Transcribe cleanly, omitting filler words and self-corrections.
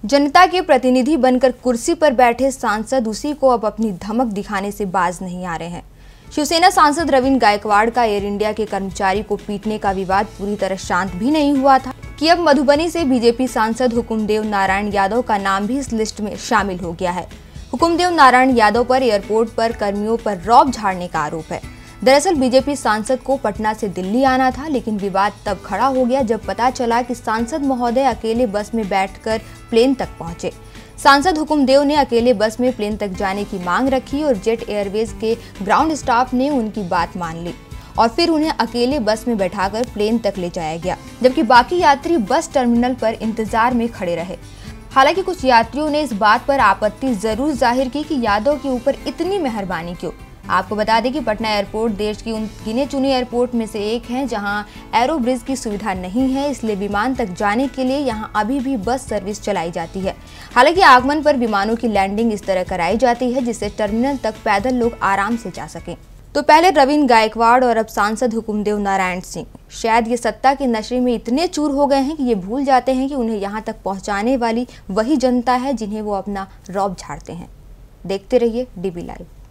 जनता के प्रतिनिधि बनकर कुर्सी पर बैठे सांसद उसी को अब अपनी धमक दिखाने से बाज नहीं आ रहे हैं। शिवसेना सांसद रवींद्र गायकवाड़ का एयर इंडिया के कर्मचारी को पीटने का विवाद पूरी तरह शांत भी नहीं हुआ था कि अब मधुबनी से बीजेपी सांसद हुकुमदेव नारायण यादव का नाम भी इस लिस्ट में शामिल हो गया है। हुकुमदेव नारायण यादव पर एयरपोर्ट पर कर्मियों पर रौब झाड़ने का आरोप है। दरअसल बीजेपी सांसद को पटना से दिल्ली आना था, लेकिन विवाद तब खड़ा हो गया जब पता चला कि सांसद महोदय अकेले बस में बैठकर प्लेन तक पहुंचे। सांसद हुकुमदेव ने अकेले बस में प्लेन तक जाने की मांग रखी और जेट एयरवेज के ग्राउंड स्टाफ ने उनकी बात मान ली और फिर उन्हें अकेले बस में बैठाकर प्लेन तक ले जाया गया, जबकि बाकी यात्री बस टर्मिनल पर इंतजार में खड़े रहे। हालांकि कुछ यात्रियों ने इस बात पर आपत्ति जरूर जाहिर की कि यादव के ऊपर इतनी मेहरबानी क्यों। आपको बता दें कि पटना एयरपोर्ट देश की उन गिने चुने एयरपोर्ट में से एक है जहां एरो ब्रिज की सुविधा नहीं है, इसलिए विमान तक जाने के लिए यहां अभी भी बस सर्विस चलाई जाती है। हालांकि आगमन पर विमानों की लैंडिंग इस तरह कराई जाती है जिससे टर्मिनल तक पैदल लोग आराम से जा सकें। तो पहले रवींद्र गायकवाड़ और अब सांसद हुकुमदेव नारायण सिंह शायद ये सत्ता के नशे में इतने चूर हो गए हैं कि ये भूल जाते हैं कि उन्हें यहाँ तक पहुँचाने वाली वही जनता है जिन्हें वो अपना रौब झाड़ते हैं। देखते रहिए DB लाइव।